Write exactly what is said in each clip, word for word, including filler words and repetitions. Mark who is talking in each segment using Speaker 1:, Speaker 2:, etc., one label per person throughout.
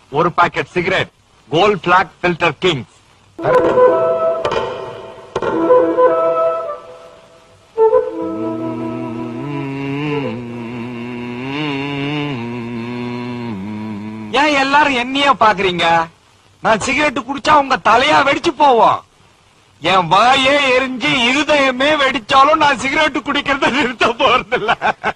Speaker 1: ஒரு packet cigarette gold flake filter kings. ஏன் எல்லாரும் என்னைய பாக்குறீங்க? நான் சிகரெட் குடிச்சா உங்க தலையா வெடிச்சு போவோம். என் வாயே எரிஞ்சு இருதயமே வெடிச்சாலும் நான் சிகரெட் குடிக்கிறத நிறுத்த போறதில்ல.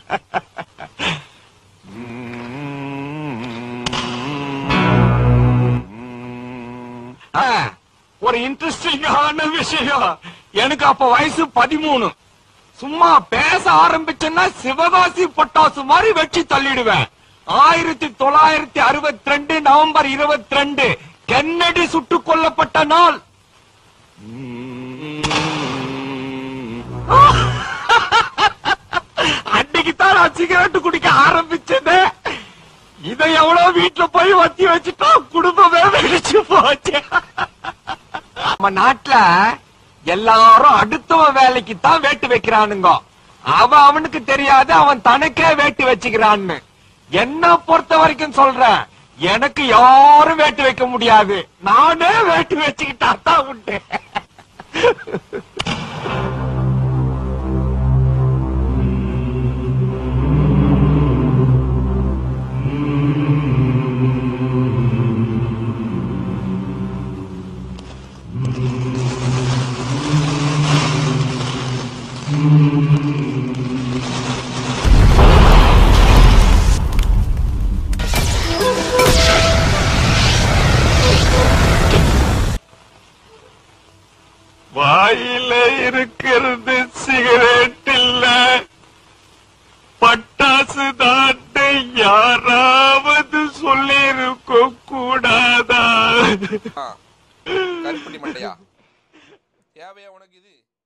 Speaker 1: ஒரு இன்ட்ரெஸ்டிங்கான விஷயம், எனக்கு அப்ப வயசு பதிமூணு. சும்மா பேச ஆரம்பிச்சேன்னா சிவகாசி பட்டாசு மாதிரி வெற்றி தள்ளிடுவேன். ஆயிரத்தி தொள்ளாயிரத்தி அறுபத்தி ரெண்டு நவம்பர் இருபத்தி ரெண்டு கென்னடி சுட்டுக் கொல்லப்பட்ட நாள். அன்னைக்குதான் நான் சிகரெட் குடிக்க ஆரம்பிச்சது. இதை எவ்வளவு வீட்டுல போய் வத்தி வச்சுட்டா குடும்பமே வெடிச்சு போச்சு. நம்ம நாட்டுல எல்லாரும் அடுத்தவன் வேலைக்கு தான் வேட்டு வைக்கிறானுங்க. அவன் அவனுக்கு தெரியாது அவன் தனக்கே வேட்டு வச்சுக்கிறான்னு. என்ன பொறுத்த வரைக்கும் சொல்றேன், எனக்கு யாரும் வேட்டு வைக்க முடியாது. நானே வேட்டு வச்சுக்கிட்டா தான் உண்டு. வாயில இருக்கிறது சிகரெட் இல்ல, பட்டாசு தாண்டை யாராவது சொல்லிருக்க கூடாதா?
Speaker 2: கருப்பட்டி மண்டையா, தேவையா உனக்கு இது?